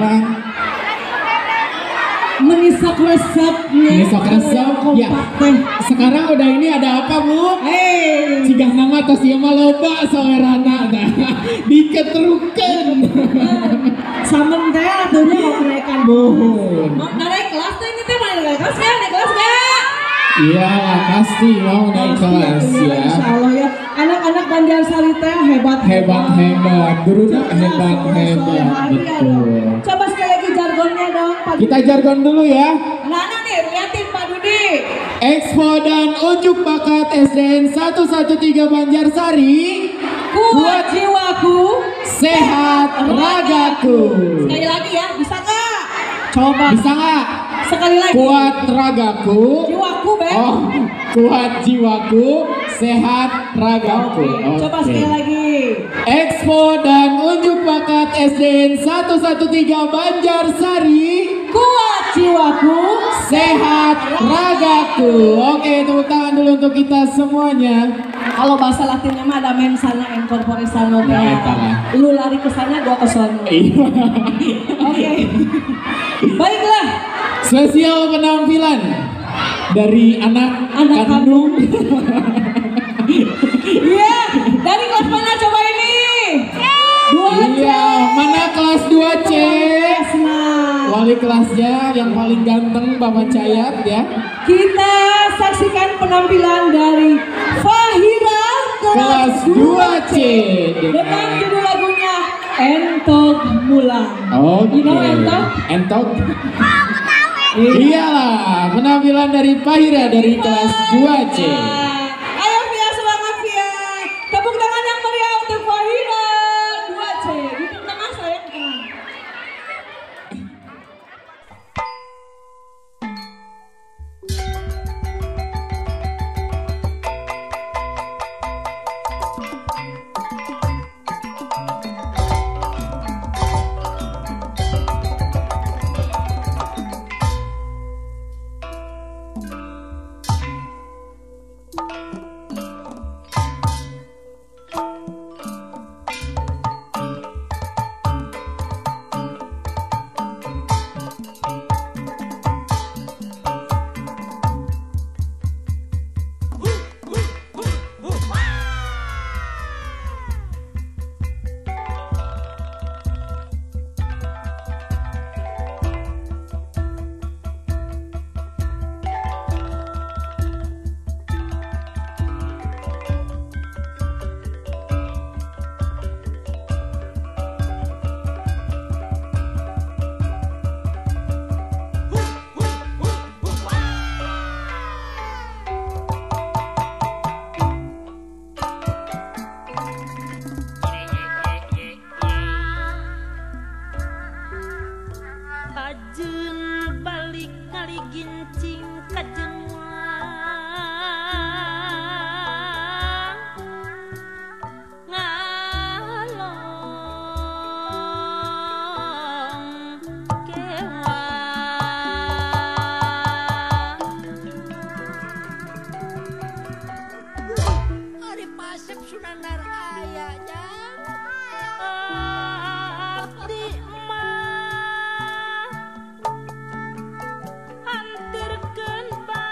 sekarang menisak resepnya. Menisak resep ya. Sekarang udah ini ada apa Bu? Cigah nama tos ieu mah loba sawerana dah. Diketerukeun. Samen teh atunya mau kenaikan bohong. Mau naik kelas tuh ini teh mau naik kelas ya, naik kelas ya. Iya pasti mau naik kelas ya. Insya Allah ya. Anak-anak Banjarsari teh hebat. Gurunya hebat. Betul. Coba sekali lagi jargonnya dong Pak. Kita jargon dulu ya. Nah nih liatin Pak Dudi. Expo dan unjuk bakat SDN 113 Banjarsari. Kuat jiwaku, sehat ragaku. Sekali lagi ya, bisa nggak? Coba. Bisa nggak? Sekali lagi. Kuat ragaku. Jiwaku Beb. Oh, kuat jiwaku, sehat ragaku. Coba sekali lagi. Expo dan unjuk bakat SDN 113 Banjarsari. Kuat jiwaku, sehat ragaku. Oke, tepuk tangan dulu untuk kita semuanya. kalau bahasa Latinnya mah ada mensana en corpore sano. Nah, eta lah. Lu lari ke sana, gua ke sono. Iya. Oke. Baiklah. Spesial penampilan dari anak kandung. Iya, dari kelas mana coba ini? 2C. Iya, mana kelas 2C? Wali kelasnya yang paling ganteng Bapak Cayat ya. Kita saksikan penampilan dari Fahira Kelas 2C dengan judul lagunya Entok Mulang. Oke. You know Entok? Entok. Iyalah, penampilan dari Fahira dari kelas 2C. Ayo Via, semangat Via. Tepuk tangan yang meriah untuk Fahira 2C. Di tengah saya tenang. Antirkeun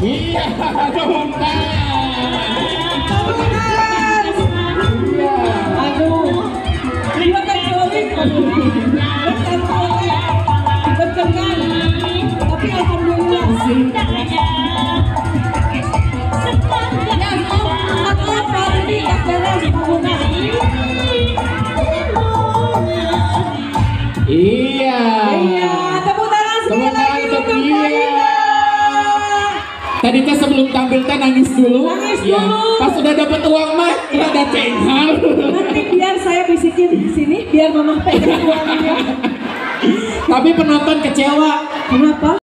Iya, tepuk tangan. Tepuk tangan. Iya. Aduh, dia kan sulit, bukan sulit, berkenal. Tapi alhamdulillah. Ya, maaf Pak Dudi, tak beres Bunda. Iya. Iya, tepuk tangan sekali Tepuk tangan lagi untuk untuk dia. Farina. Tadi teh sebelum tampil teh nangis dulu. Nangis Iya. dulu. Pas udah dapet uang mah rada cenghal. Nanti biar saya bisikin di sini, biar Mama pegang uangnya. Tapi penonton kecewa. Kenapa?